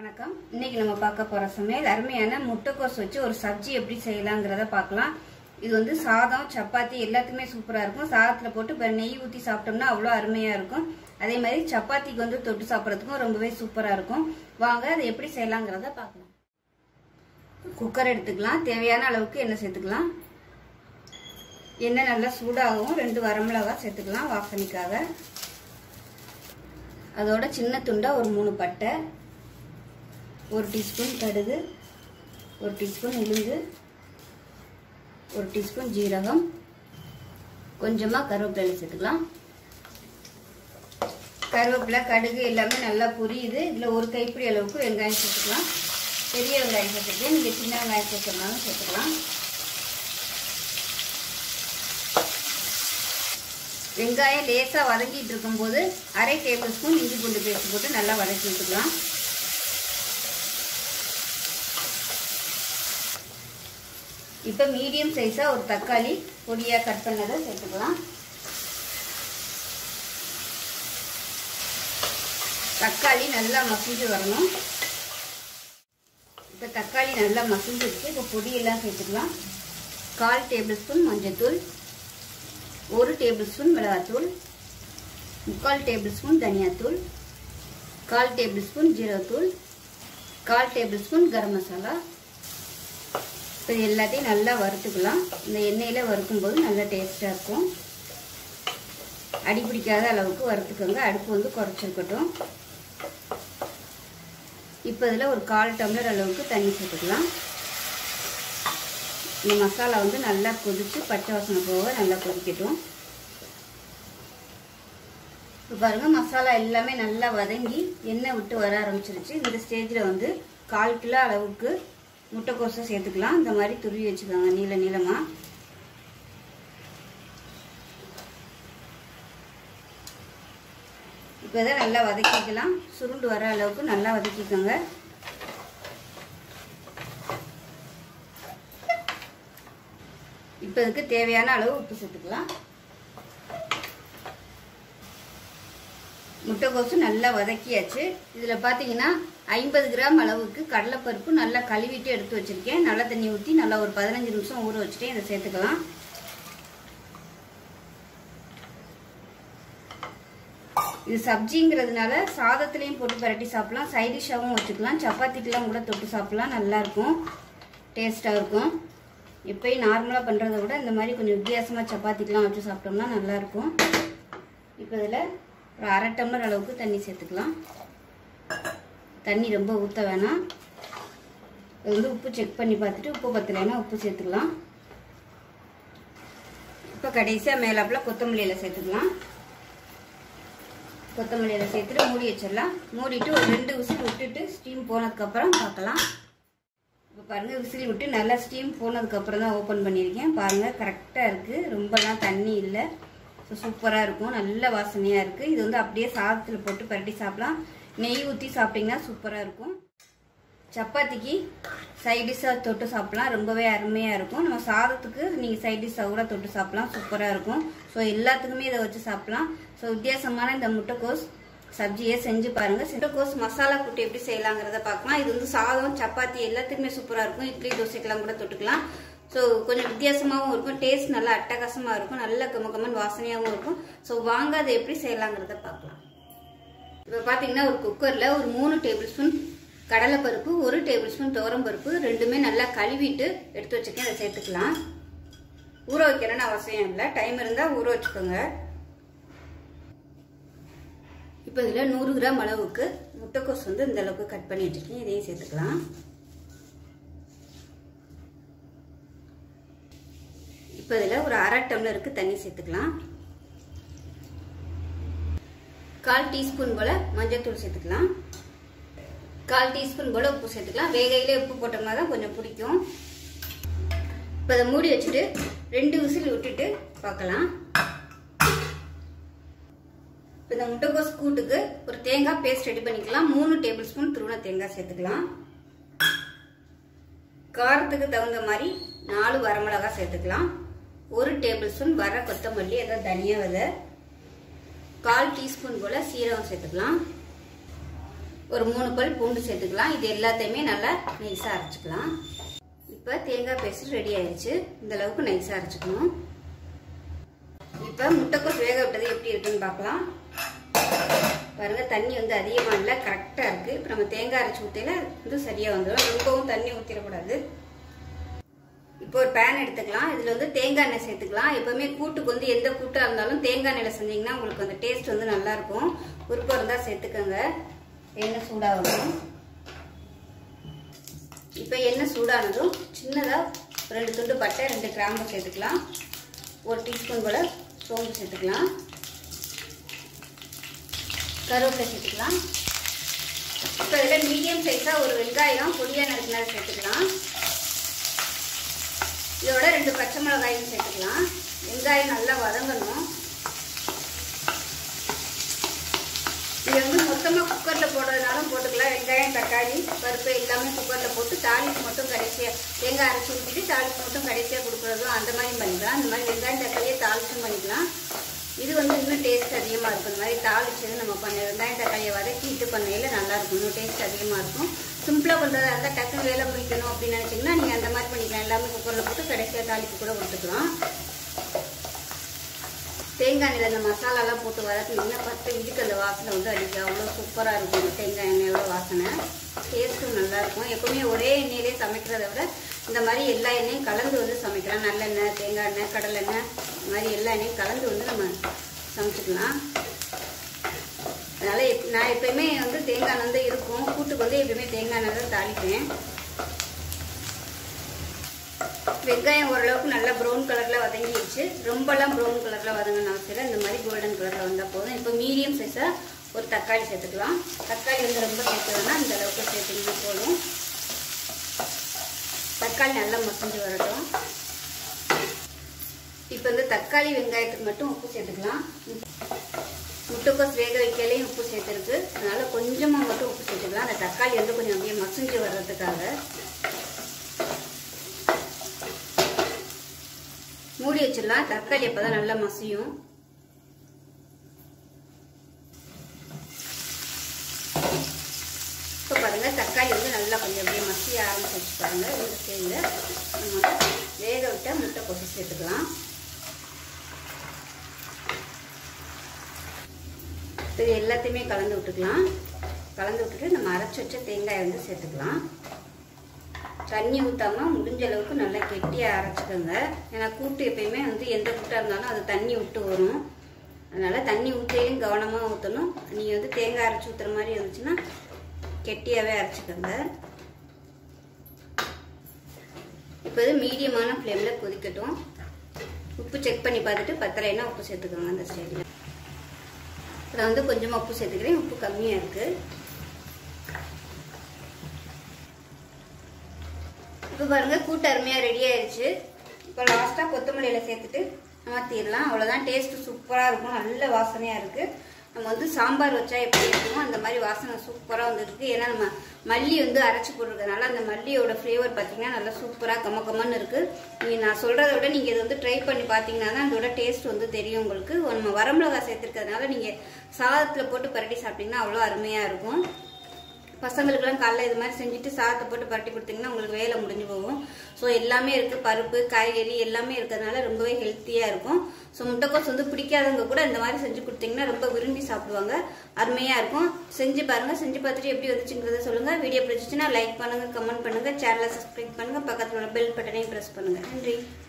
வணக்கம். இன்னைக்கு நம்ம பார்க்க போற சமையல் அருமையான முட்டைக்கோஸ் வச்சு ஒரு சப்ஜி எப்படி செய்யலாங்கிறத பார்க்கலாம். இது வந்து சாதம் சப்பாத்தி எல்லாத்துக்குமே சூப்பரா இருக்கும். சாதத்துல போட்டு நெய் ஊற்றி சாப்பிட்டோம்னா அவ்வளோ அருமையா இருக்கும். அதே மாதிரி சப்பாத்திக்கு வந்து தொட்டு சாப்பிட்றதுக்கும் ரொம்பவே சூப்பரா இருக்கும். வாங்க அதை எப்படி செய்யலாங்கிறத பார்க்கலாம். குக்கர் எடுத்துக்கலாம். தேவையான அளவுக்கு எண்ணெய் சேர்த்துக்கலாம். எண்ணெய் நல்லா சூடாகவும் 2 வரமிளகாய் சேர்த்துக்கலாம் வாசனைக்காக. அதோட சின்ன துண்டா ஒரு 3 பட்டை, 1 டீஸ்பூன் கடுகு, 1 டீஸ்பூன் உளுந்து, 1 டீஸ்பூன் ஜீரகம், கொஞ்சமா கருவேப்பிலை சேர்த்துக்கலாம். கருவேப்பிலை கடுகு எல்லாமே நல்லா புரியுது. இதில் 1 கைப்பிடி அளவுக்கு வெங்காயம் சேர்த்துக்கலாம். பெரிய வெங்காயம் சேர்த்துக்கலாம். நீங்கள் சின்ன வெங்காயம் சேர்த்துனாலும் சேர்த்துக்கலாம். வெங்காயம் லேசாக வதக்கிட்டு இருக்கும்போது 1/2 டேபிள் ஸ்பூன் இஞ்சி பூண்டு பேஸ்ட் போட்டு நல்லா வதக்கி விட்டுக்கலாம். இப்போ மீடியம் சைஸாக ஒரு தக்காளி பொடியாக கட் பண்ணதை சேர்த்துக்கலாம். தக்காளி நல்லா மசிஞ்சு வரணும். இப்போ தக்காளி நல்லா மசிஞ்சிருச்சு. இப்போ பொடியெல்லாம் சேர்த்துக்கலாம். 1/4 டேபிள் ஸ்பூன் மஞ்சள்தூள், 1 டேபிள் ஸ்பூன் மிளகாத்தூள், 3/4 டேபிள் ஸ்பூன் தனியாத்தூள், 1/4 டேபிள் ஸ்பூன் ஜீரகத்தூள், 1/4 டேபிள் ஸ்பூன் கரம் மசாலா. இப்போ எல்லாத்தையும் நல்லா வறுத்துக்கலாம். இந்த எண்ணெயில் வறுக்கும்போது நல்லா டேஸ்ட்டாக இருக்கும். அடி பிடிக்காத அளவுக்கு வறுத்துக்கோங்க. அடுப்பு வந்து குறைச்சிருக்கட்டும். இப்போ இதில் ஒரு 1/4 டம்ளர் அளவுக்கு தண்ணி சேர்த்துக்கலாம். இந்த மசாலா வந்து நல்லா கொதிச்சு பச்சை வாசனை போக நல்லா கொதிக்கட்டும். இப்போ பாருங்கள், மசாலா எல்லாமே நல்லா வதங்கி எண்ணெய் விட்டு வர ஆரம்பிச்சிருச்சு. இந்த ஸ்டேஜில் வந்து 1/4 கிலோ அளவுக்கு முட்டைக்கோஸை சேர்த்துக்கலாம். இந்த மாதிரி துருவி வச்சுக்கோங்க நீள நீளமாக. இப்போ இதை நல்லா வதக்கிக்கலாம். சுருண்டு வர அளவுக்கு நல்லா வதக்கிக்கோங்க. இப்போ இதுக்கு தேவையான அளவு உப்பு சேர்த்துக்கலாம். முட்டைக்கோசு நல்லா வதக்கியாச்சு. இதில் பார்த்தீங்கன்னா 50 கிராம் அளவுக்கு கடலைப்பருப்பு நல்லா கழுவிட்டு எடுத்து வச்சுருக்கேன். நல்ல தண்ணி ஊற்றி நல்லா ஒரு 15 நிமிஷம் ஊற வச்சுட்டேன். இதை சேர்த்துக்கலாம். இது சப்ஜிங்கிறதுனால சாதத்துலேயும் போட்டு பரட்டி சாப்பிடலாம். சைடிஷாகவும் வச்சுக்கலாம். சப்பாத்திக்கெலாம் கூட தொட்டு சாப்பிடலாம். நல்லாயிருக்கும், டேஸ்ட்டாக இருக்கும். எப்பயும் நார்மலாக பண்ணுறத விட இந்த மாதிரி கொஞ்சம் வித்தியாசமாக சப்பாத்திக்கெலாம் வச்சு சாப்பிட்டோம்னா நல்லாயிருக்கும். இப்போ இதில் ஒரு 1/2 டம்ளர் அளவுக்கு தண்ணி சேர்த்துக்கலாம். தண்ணி ரொம்ப ஊற்ற வேணாம். இது வந்து உப்பு செக் பண்ணி பார்த்துட்டு உப்பு பத்தலைன்னா உப்பு சேர்த்துக்கலாம். இப்போ கடைசியாக மேலாப்பில் கொத்தமல்லி இலை சேர்த்துக்கலாம். கொத்தமல்லி இலை சேர்த்துட்டு மூடி வச்சிடலாம். மூடிட்டு ஒரு 2 விசில் விட்டுட்டு ஸ்டீம் போனதுக்கப்புறம் பார்க்கலாம். இப்போ பாருங்கள், விசில் விட்டு நல்லா ஸ்டீம் போனதுக்கப்புறம் தான் ஓப்பன் பண்ணியிருக்கேன். பாருங்கள், கரெக்டாக இருக்குது. ரொம்பலாம் தண்ணி இல்லை. ஸோ சூப்பராக இருக்கும். நல்ல வாசனையாக இருக்குது. இது வந்து அப்படியே சாதத்தில் போட்டு பரட்டி சாப்பிடலாம். நெய் ஊற்றி சாப்பிட்டிங்கன்னா சூப்பராக இருக்கும். சப்பாத்திக்கு சைடிஷாக தொட்டு சாப்பிடலாம். ரொம்பவே அருமையாக இருக்கும். நம்ம சாதத்துக்கு நீங்கள் சைடிஷாக கூட தொட்டு சாப்பிடலாம். சூப்பராக இருக்கும். ஸோ எல்லாத்துக்குமே இதை வச்சு சாப்பிடலாம். ஸோ வித்தியாசமான இந்த முட்டைக்கோஸ் சப்ஜியை செஞ்சு பாருங்க. முட்டைக்கோஸ் மசாலா கூட்டு எப்படி செய்யலாங்கிறத பார்க்கலாம். இது வந்து சாதம் சப்பாத்தி எல்லாத்துக்குமே சூப்பராக இருக்கும். இட்லி தோசைக்கெல்லாம் கூட தொட்டுக்கலாம். ஸோ கொஞ்சம் வித்தியாசமாகவும் இருக்கும். டேஸ்ட் நல்லா அட்டகாசமாக இருக்கும். நல்ல கமகமன் வாசனையாகவும் இருக்கும். ஸோ வாங்க அதை எப்படி செய்யலாங்கிறத பார்க்கலாம். இப்போ பார்த்தீங்கன்னா ஒரு குக்கரில் ஒரு 3 டேபிள் ஸ்பூன் கடலைப்பருப்பு, 1 டேபிள் ஸ்பூன் துவரம்பருப்பு ரெண்டுமே நல்லா கழுவிட்டு எடுத்து வச்சுக்கேன். அதை சேர்த்துக்கலாம். ஊற வைக்கிறேன்னு அவசியம் இல்லை. டைம் இருந்தால் ஊற வச்சுக்கோங்க. இப்போ இதில் 100 கிராம் அளவுக்கு முட்டைக்கோஸ் வந்து இந்த அளவுக்கு கட் பண்ணி வச்சுருக்கேன். இதையும் சேர்த்துக்கலாம். இப்போ இதில் ஒரு 1/2 டம்ளருக்கு தண்ணி சேர்த்துக்கலாம். 1/4 டீஸ்பூன் போல் மஞ்சள்தூள் சேர்த்துக்கலாம். 1/4 டீஸ்பூன் போல் உப்பு சேர்த்துக்கலாம். வேகையிலே உப்பு போட்டோம்னா தான் கொஞ்சம் பிடிக்கும். இப்போ அதை மூடி வச்சுட்டு 2 விசில் விட்டுட்டு பார்க்கலாம். இப்போ இந்த முட்டைக்கோஸ் கூட்டுக்கு ஒரு தேங்காய் பேஸ்ட் ரெடி பண்ணிக்கலாம். 3 டேபிள் ஸ்பூன் துருவன தேங்காய் சேர்த்துக்கலாம். காரத்துக்கு தகுந்த மாதிரி 4 வரமிளகாய் சேர்த்துக்கலாம். 1 டேபிள் ஸ்பூன் வர கொத்தமல்லி, அதாவது தனியா விதை, 1/4 டீஸ்பூன் போல சீரகம் சேர்த்துக்கலாம். ஒரு 3 பல் பூண்டு சேர்த்துக்கலாம். இது எல்லாத்தையுமே நல்லா நைஸாக அரைச்சிக்கலாம். இப்போ தேங்காய் பேஸ்ட் ரெடி ஆயிடுச்சு. இந்த அளவுக்கு நைஸாக அரைச்சிக்கணும். இப்போ முட்டைக்கோஸ் வேக விட்டது எப்படி இருக்குன்னு பார்க்கலாம். பாருங்க, தண்ணி வந்து அதிகமாக இல்லை, கரெக்டாக இருக்குது. இப்போ நம்ம தேங்காய் அரைச்சி ஊற்றில வந்து சரியாக வந்துடும். ரொம்பவும் தண்ணி ஊற்றிடக்கூடாது. இப்போ ஒரு பேன் எடுத்துக்கலாம். இதில் வந்து தேங்காய் எண்ணெய் சேர்த்துக்கலாம். எப்போவுமே கூட்டுக்கு வந்து எந்த கூட்டாக இருந்தாலும் தேங்காய் எண்ணெயில் செஞ்சிங்கன்னா உங்களுக்கு அந்த டேஸ்ட் வந்து நல்லாயிருக்கும். விருப்பம் இருந்தால் சேர்த்துக்கோங்க. எண்ணெய் சூடாகணும். இப்போ எண்ணெய் சூடானதும் சின்னதாக 2 துண்டு பட்டை, 2 கிராம்பு சேர்த்துக்கலாம். 1 டீஸ்பூன் போல் சோம்பு சேர்த்துக்கலாம். கருவேப்பிலை சேர்த்துக்கலாம். இப்போ இதில் மீடியம் சைஸாக ஒரு வெங்காயம் பொடியாக நறுக்கினாலும் சேர்த்துக்கலாம். இதோட 2 பச்சை மிளகாயும் சேர்த்துக்கலாம். வெங்காயம் நல்லா வதங்கணும். இது வந்து மொத்தமாக குக்கரில் போடுறதுனாலும் போட்டுக்கலாம். வெங்காயம், தக்காளி, பருப்பு எல்லாமே குக்கரில் போட்டு தாளிப்பு மட்டும் கடைசியாக தேங்காய் அரைச்சி ஊற்றிட்டு தாளிப்பு மட்டும் கடைசியாக கொடுக்குறதும் அந்த மாதிரி பண்ணிக்கலாம். அந்த மாதிரி வெங்காயம் தக்காளியை தாளிச்சும் பண்ணிக்கலாம். இது வந்து இன்னும் டேஸ்ட் அதிகமாக இருக்கும். இந்த மாதிரி தாளிச்சது நம்ம வெங்காயம் தக்காளியை வதக்கிட்டு பண்ணையில் நல்லாயிருக்கும். இன்னும் டேஸ்ட் அதிகமாக இருக்கும். சிம்பிளாக பண்ணுறதா இருந்தால் டக்குனு வேலை முடிக்கணும் அப்படின்னு நினச்சிங்கன்னா நீங்கள் அந்த மாதிரி பண்ணிக்கலாம். எல்லாமே குக்கரில் போட்டு கடைசியாக தாளிப்பு கூட கொடுத்துக்கலாம். தேங்காய் எண்ணெயில் அந்த மசாலாலாம் போட்டு வதக்கினீங்கன்னா 10 வீட்டுக்கு அந்த வாசனை வந்து அடிக்கும். அவ்வளோ சூப்பராக இருக்கும். தேங்காய் எண்ணெயோட வாசனை டேஸ்ட்டும் நல்லாயிருக்கும். எப்போவுமே ஒரே எண்ணெயிலே சமைக்கிறத விட இந்த மாதிரி எல்லா எண்ணெயும் கலந்து வந்து சமைக்கலாம். நல்லெண்ணெய், தேங்காய் எண்ணெய், கடலெண்ணெய், இந்த மாதிரி எல்லா எண்ணெயும் கலந்து வந்து நம்ம சமைச்சிக்கலாம். அதனால் நான் எப்பயுமே வந்து தேங்காய் எண்ணெய் தான் இருக்கும். கூட்டுக்கு வந்து எப்பயுமே தேங்காய் எண்ணெய் தான் தாளிப்பேன். வெங்காயம் ஓரளவுக்கு நல்லா ப்ரௌன் கலரில் வதங்கிடுச்சு. ரொம்பலாம் ப்ரௌன் கலரில் வதங்கணும் அவசியம் இல்லை. இந்த மாதிரி கோல்டன் கலரில் வந்தால் போதும். இப்போ மீடியம் சைஸாக ஒரு தக்காளி சேர்த்துக்கலாம். தக்காளி வந்து ரொம்ப சேர்த்துதுன்னா இந்த அளவுக்கு சேர்த்துக்கிட்டு போதும். தக்காளி நல்லா மசிஞ்சு வரட்டும். இப்போ வந்து தக்காளி வெங்காயத்துக்கு மட்டும் உப்பு சேர்த்துக்கலாம். முட்டைக்கோஸ் வேக வைக்கலையும் உப்பு சேர்த்துருக்கு. அதனால கொஞ்சமாக மட்டும் உப்பு சேர்த்துக்கலாம். அந்த தக்காளி வந்து கொஞ்சம் அப்படியே மசிஞ்சு வர்றதுக்காக. மூடி வச்சிடலாம். தக்காளி அப்பதான் நல்லா மசியும். இப்போ பாருங்க, தக்காளி வந்து நல்லா கொஞ்சம் அப்படியே மசிய ஆரம்பிச்சு பாருங்க. இந்த ஸ்டேஜில் நம்ம வேக விட்ட முட்டைக்கோஸ் சேர்த்துக்கலாம். இது எல்லாத்தையுமே கலந்து விட்டுக்கலாம். கலந்து விட்டுட்டு நம்ம அரைச்சி வச்ச தேங்காயை வந்து சேர்த்துக்கலாம். தண்ணி ஊற்றாம முடிஞ்ச அளவுக்கு நல்லா கெட்டியாக அரைச்சிக்கோங்க. ஏன்னா கூட்டு எப்பயுமே வந்து எந்த கூட்டாக இருந்தாலும் அது தண்ணி விட்டு வரும். அதனால தண்ணி ஊற்றையும் கவனமாக ஊற்றணும். நீங்கள் வந்து தேங்காய் அரைச்சி ஊற்றுற மாதிரி இருந்துச்சுன்னா கெட்டியாகவே அரைச்சிக்கோங்க. இப்போ இது மீடியமான ஃப்ளேமில் கொதிக்கட்டும். உப்பு செக் பண்ணி பார்த்துட்டு பத்தலைன்னா உப்பு சேர்த்துக்கோங்க. அந்த ஸ்டேஜில் இதில் வந்து கொஞ்சமாக உப்பு சேர்த்துக்கிறேன். உப்பு கம்மியாக இருக்குது. இப்போ பாருங்க, கூட்டு அருமையாக ரெடி ஆயிடுச்சு. இப்போ லாஸ்ட்டாக கொத்தமல்லியில் சேர்த்துட்டு மாற்றிடலாம். அவ்வளோதான். டேஸ்ட்டு சூப்பராக இருக்கும். நல்ல வாசனையாக இருக்குது. நம்ம வந்து சாம்பார் வச்சா எப்படி இருக்குமோ அந்த மாதிரி வாசனை சூப்பராக வந்துருக்கு. ஏன்னா நம்ம மல்லி வந்து அரைச்சி போடுறதுனால அந்த மல்லியோட ஃப்ளேவர் பார்த்தீங்கன்னா நல்லா சூப்பராக கம்மன்னு இருக்குது. நீங்கள் நான் சொல்கிறத விட நீங்கள் இதை வந்து ட்ரை பண்ணி பார்த்தீங்கன்னா தான் அதோட டேஸ்ட் வந்து தெரியும் உங்களுக்கு. நம்ம வரமிளகா சேர்த்துருக்கிறதுனால நீங்கள் சாதத்தில் போட்டு பரட்டி சாப்பிட்டீங்கன்னா அவ்வளோ அருமையாக இருக்கும். பசங்களுக்குலாம் காலைல இது மாதிரி செஞ்சுட்டு சாதத்தை போட்டு பரட்டி கொடுத்தீங்கன்னா உங்களுக்கு வேலை முடிஞ்சு போகும். ஸோ எல்லாமே இருக்குது. பருப்பு, காய்கறி எல்லாமே இருக்கிறதுனால ரொம்பவே ஹெல்த்தியாக இருக்கும். ஸோ முட்டைக்கோஸ் வந்து பிடிக்காதவங்க கூட இந்த மாதிரி செஞ்சு கொடுத்தீங்கன்னா ரொம்ப விரும்பி சாப்பிடுவாங்க. அருமையாக இருக்கும். செஞ்சு பாருங்கள். செஞ்சு பார்த்துட்டு எப்படி வந்துச்சுங்கிறத சொல்லுங்கள். வீடியோ பிடிச்சிச்சுன்னா லைக் பண்ணுங்கள், கமெண்ட் பண்ணுங்கள், சேனலை சப்ஸ்கிரைப் பண்ணுங்கள், பக்கத்தில் உள்ள பெல் பட்டனையும் ப்ரெஸ் பண்ணுங்கள். நன்றி.